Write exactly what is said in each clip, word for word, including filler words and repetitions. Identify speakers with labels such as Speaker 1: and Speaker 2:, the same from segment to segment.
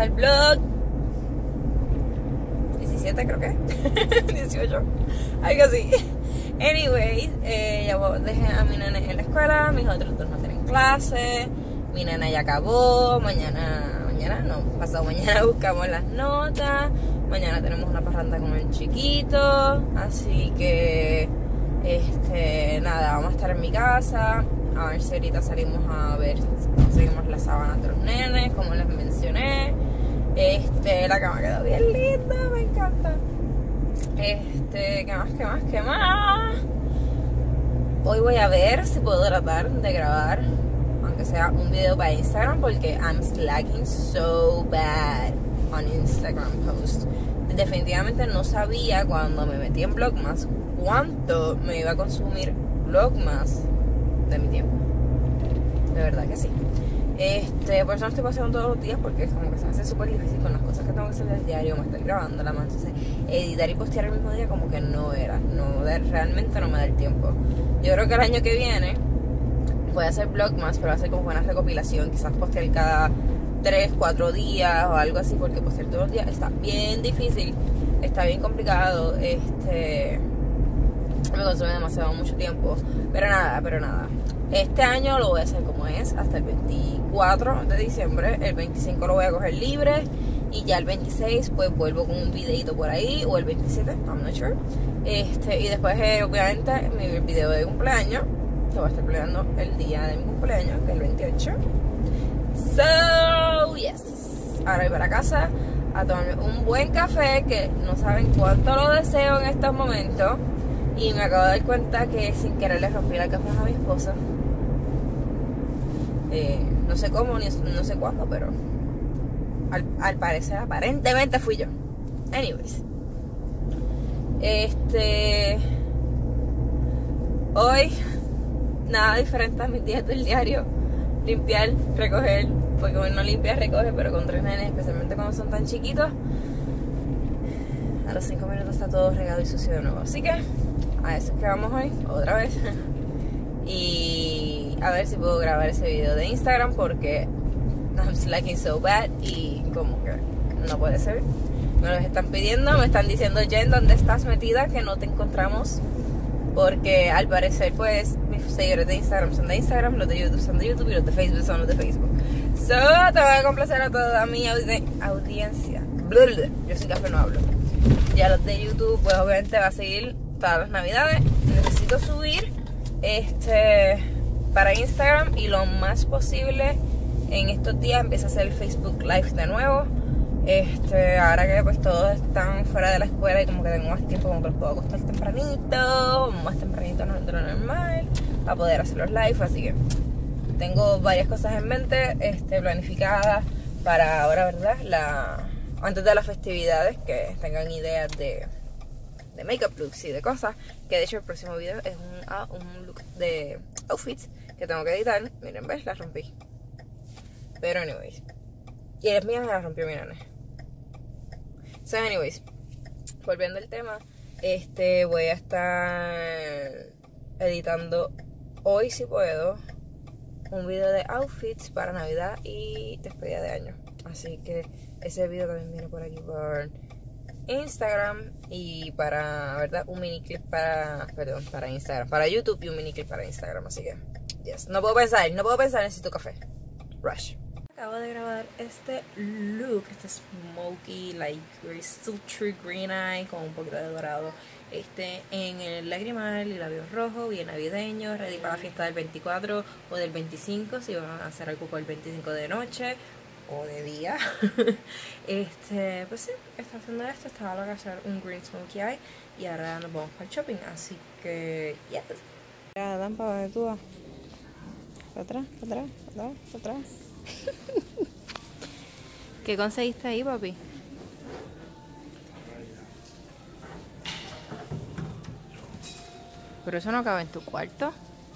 Speaker 1: al vlog diecisiete, creo que dieciocho, algo así. Anyway, eh, ya dejé a mi nene en la escuela, mis otros dos no tienen clase, mi nena ya acabó, mañana, mañana no, pasado mañana buscamos las notas, mañana tenemos una parranda con el chiquito, así que, este, nada, vamos a estar en mi casa, a ver si ahorita salimos a ver, conseguimos las sábanas de los nenes, como les mencioné, este, la cama quedó bien linda, me encanta. Este, ¿qué más, qué más, qué más? Hoy voy a ver si puedo tratar de grabar, aunque sea un video para Instagram, porque I'm slacking so bad on Instagram posts. Definitivamente no sabía cuando me metí en Vlogmas cuánto me iba a consumir Vlogmas de mi tiempo. De verdad que sí. Este, por eso no estoy pasando todos los días, porque es como que se me hace súper difícil con las cosas que tengo que hacer del diario, me estar grabando la mano, entonces editar y postear el mismo día como que no era, no, realmente no me da el tiempo. Yo creo que el año que viene voy a hacer Vlogmas, pero va a ser como una recopilación, quizás postear cada tres, cuatro días o algo así, porque postear todos los días está bien difícil, está bien complicado, este, me consume demasiado mucho tiempo, pero nada, pero nada. Este año lo voy a hacer como es, hasta el veinticuatro de diciembre. El veinticinco lo voy a coger libre. Y ya el veintiséis pues vuelvo con un videito por ahí. O el veintisiete, I'm not sure. Este, y después eh, obviamente mi video de cumpleaños, que voy a estar peleando el día de mi cumpleaños, que es el veintiocho. So, yes. Ahora voy para casa a tomarme un buen café, que no saben cuánto lo deseo en estos momentos. Y me acabo de dar cuenta que sin querer le rompí la café a mi esposa. Eh, no sé cómo, ni no sé cuándo, pero al, al parecer, aparentemente fui yo. Anyways. Este... Hoy, nada diferente a mis días del diario. Limpiar, recoger, porque bueno, no limpia, recoge, pero con tres nenes, especialmente cuando son tan chiquitos, a los cinco minutos está todo regado y sucio de nuevo. Así que a eso es que vamos hoy, otra vez. Y a ver si puedo grabar ese video de Instagram, porque I'm slacking so bad y como que no puede ser. Me los están pidiendo, me están diciendo, Jen, ¿dónde estás metida? Que no te encontramos. Porque al parecer pues mis seguidores de Instagram son de Instagram, los de YouTube son de YouTube y los de Facebook son los de Facebook. So, te voy a complacer a toda mi audi audiencia. Blah, blah. Yo sin café no hablo. Ya los de YouTube pues obviamente va a seguir todas las navidades. Necesito subir este para Instagram y lo más posible en estos días empieza a hacer el Facebook Live de nuevo. Este, ahora que pues todos están fuera de la escuela y como que tengo más tiempo, como que los puedo acostar tempranito, más tempranito de lo normal, para poder hacer los live. Así que tengo varias cosas en mente, este, planificadas para ahora, ¿verdad? La, antes de las festividades, que tengan ideas de, de makeup looks y de cosas. Que de hecho el próximo video es un, ah, un look de outfits que tengo que editar. Miren, ¿ves? La rompí. Pero anyways. Y es mía, me la rompió mi nene. So anyways, volviendo al tema, este voy a estar editando hoy, si puedo, un video de outfits para Navidad y despedida de año. Así que ese video también viene por aquí por Instagram y para, ¿verdad? Un mini clip para, perdón, para Instagram, para YouTube y un mini clip para Instagram. Así que, yes, no puedo pensar, no puedo pensar, necesito café. Rush. Acabo de grabar este look, este smoky, like very sultry green eye con un poquito de dorado, este en el lagrimal y labios rojos, bien navideño, ready para la fiesta del veinticuatro o del veinticinco, si van a hacer algo por el veinticinco de noche o de día. Este, pues sí, está haciendo esto, estaba a hacer un green smoky eye y ahora nos vamos para el shopping, así que yes. Ya, Dan, ¿para dónde tú vas? ¿Para atrás? ¿Para atrás? ¿Para atrás? ¿Para atrás? ¿Qué conseguiste ahí, papi? Pero eso no cabe en tu cuarto.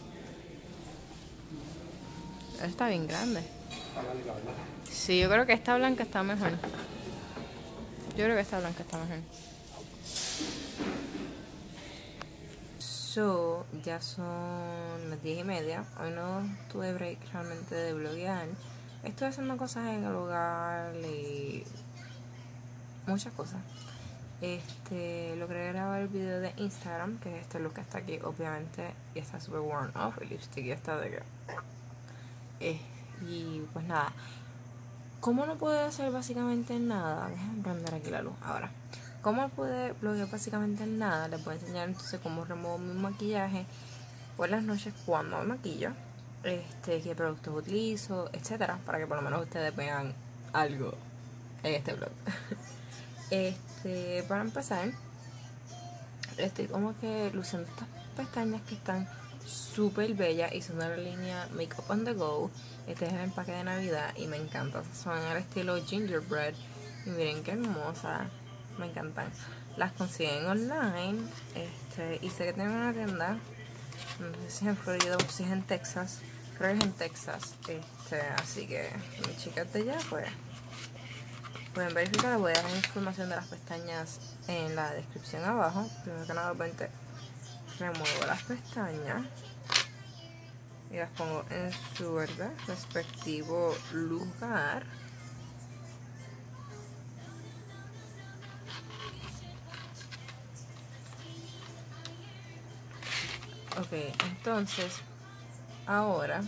Speaker 1: Está bien grande. Sí, yo creo que esta blanca está mejor. Yo creo que esta blanca está mejor. So, ya son las diez y media. Hoy no tuve break realmente de bloguear, estoy haciendo cosas en el hogar y muchas cosas. Este, logré grabar el video de Instagram, que es este look que está aquí, obviamente, y está super worn off. El lipstick ya está de que... Eh, y pues nada, ¿cómo no puede hacer básicamente nada? Déjenme prender aquí la luz ahora. ¿Cómo no puede bloquear básicamente nada? Les voy a enseñar entonces cómo remuevo mi maquillaje por las noches cuando me maquillo, este, qué productos utilizo, etcétera, para que por lo menos ustedes vean algo en este vlog. Este, para empezar, estoy como que luciendo estas pestañas que están súper bellas y son de la línea Makeup on the Go. Este es el empaque de Navidad y me encanta. Son al estilo gingerbread y miren qué hermosa, me encantan. Las consiguen online, este, y sé que tienen una tienda, no sé si es en Florida o si es en Texas, creo que es en Texas, este, así que mis chicas de allá pues pueden verificar. Voy a dejar información de las pestañas en la descripción abajo. Primero que nada, obviamente, remuevo las pestañas y las pongo en su, ¿verdad?, respectivo lugar. Ok, entonces ahora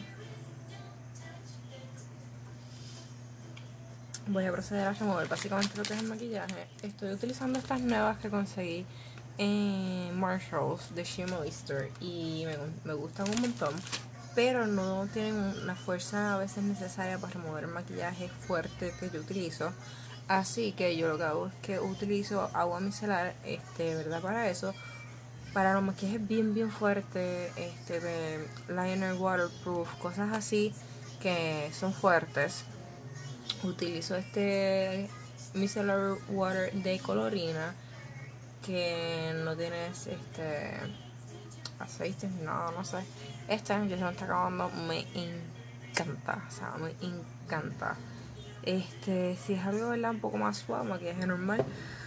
Speaker 1: voy a proceder a remover básicamente lo que es el maquillaje. Estoy utilizando estas nuevas que conseguí en Marshalls de She Moisture y me, me gustan un montón, pero no tienen una fuerza a veces necesaria para remover el maquillaje fuerte que yo utilizo. Así que yo lo que hago es que utilizo agua micelar, este, ¿verdad?, para eso. Para los maquillajes bien bien fuertes, este, de liner waterproof, cosas así que son fuertes, utilizo este micellar water de Colorina, que no tiene este aceite, no, no sé. Este ya se me está acabando, me encanta, o sea, me encanta. Este, si es algo, ¿verdad?, un poco más suave, maquillaje normal.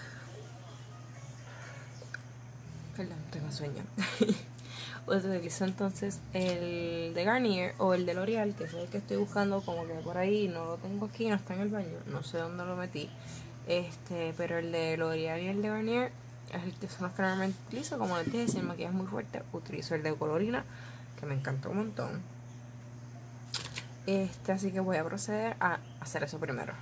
Speaker 1: Perdón, tengo sueño. Utilizo entonces el de Garnier o el de L'Oreal, que es el que estoy buscando, como que por ahí, no lo tengo aquí, no está en el baño, no sé dónde lo metí. Este, pero el de L'Oreal y el de Garnier es el que son los que normalmente utilizo. Como les dije, si el maquillaje es muy fuerte, utilizo el de Colorina, que me encantó un montón. Este, así que voy a proceder a hacer eso primero.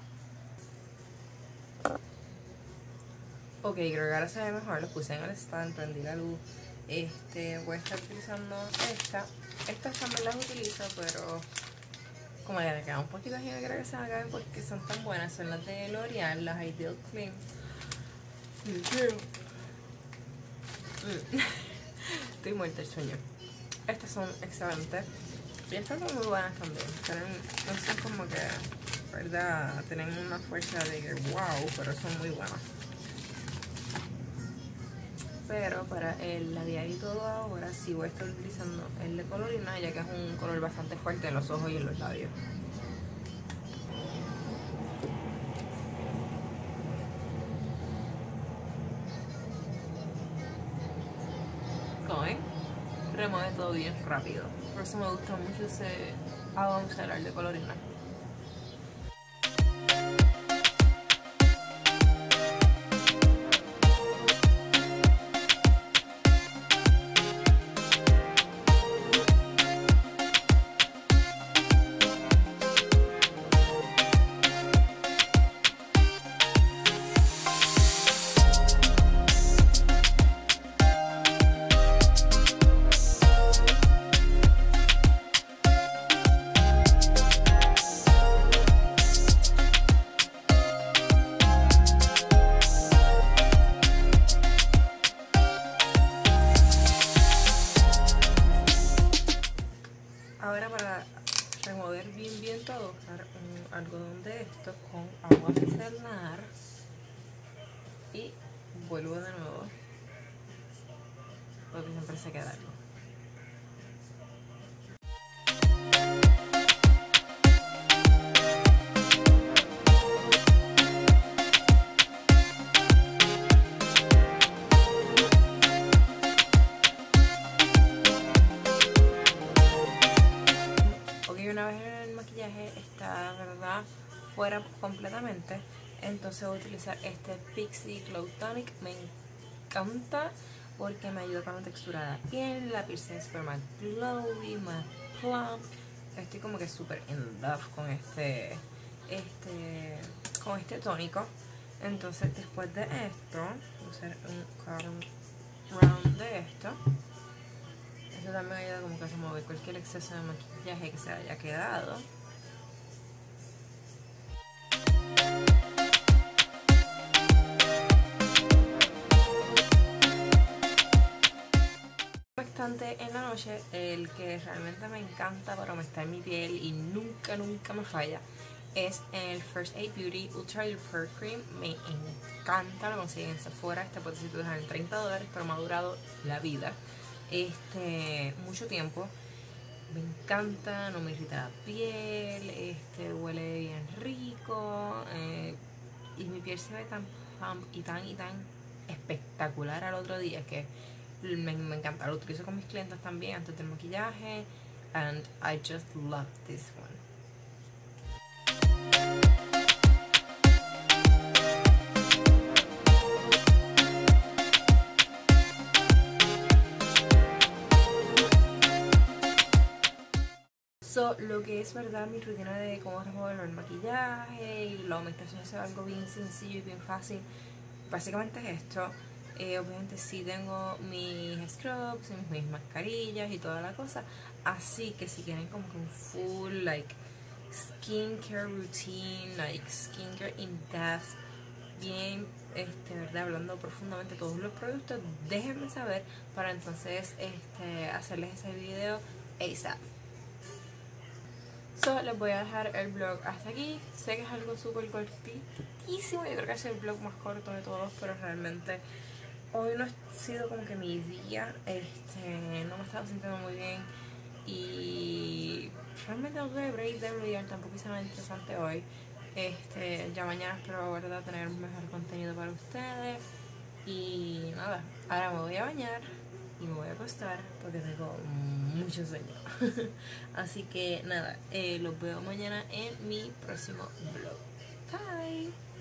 Speaker 1: Ok, creo que ahora se ve mejor. Lo puse en el stand, prendí la luz. Este, voy a estar utilizando esta. Estas también las utilizo, pero como ya me queda un poquito aquí, no creo que se me acaben porque son tan buenas. Son las de L'Oreal, las Ideal Clean. Estoy muerta del sueño. Estas son excelentes. Y estas son muy buenas también. Tienen, no son como que, ¿verdad?, tienen una fuerza de wow, pero son muy buenas. Pero para el labial y todo ahora sí voy a estar utilizando el de Colorina, ya que es un color bastante fuerte en los ojos y en los labios. Como ven, remueve todo bien rápido. Por eso me gusta mucho ese agua micelar de Colorina. Ahora, para remover bien bien todo, usar un algodón de estos con agua micelar y vuelvo de nuevo porque siempre se queda algo. Una vez en el maquillaje está, ¿verdad?, fuera completamente. Entonces voy a utilizar este Pixi Glow Tonic. Me encanta porque me ayuda con la textura de la piel. La piel se ve super más glowy, más plump. Estoy como que súper in love con este, este, con este tónico. Entonces después de esto, voy a usar un cotton round de esto. Esto también ayuda como que a remover cualquier exceso de maquillaje que se haya quedado. En la noche, el que realmente me encanta para humectar mi piel y nunca, nunca me falla, es el First Aid Beauty Ultra Repair Cream. Me encanta, lo consiguen en Sephora. Este potecito dejan en treinta dólares, pero me ha durado la vida, este, mucho tiempo. Me encanta, no me irrita la piel, este, huele bien rico, eh, y mi piel se ve tan plump y tan y tan espectacular al otro día que me, me encanta. Lo utilizo con mis clientes también antes del maquillaje, and I just love this one. So, lo que es verdad mi rutina de cómo remover el maquillaje y la aumentación es algo bien sencillo y bien fácil. Básicamente es esto. Eh, obviamente sí tengo mis scrubs, mis, mis mascarillas y toda la cosa. Así que si quieren como que un full like skincare routine, like skincare in depth, bien, este, verdad, hablando profundamente de todos los productos, déjenme saber para entonces este, hacerles ese video ASAP. So, les voy a dejar el vlog hasta aquí. Sé que es algo súper cortísimo. Yo creo que es el vlog más corto de todos, pero realmente hoy no ha sido como que mi día. Este, no me estaba sintiendo muy bien. Y realmente no tuve break de brillar. Tampoco hice nada interesante hoy. Este, ya mañana espero, ¿verdad?, tener un mejor contenido para ustedes. Y nada, ahora me voy a bañar y me voy a acostar porque tengo mucho sueño. Así que nada, eh, los veo mañana en mi próximo vlog. Bye.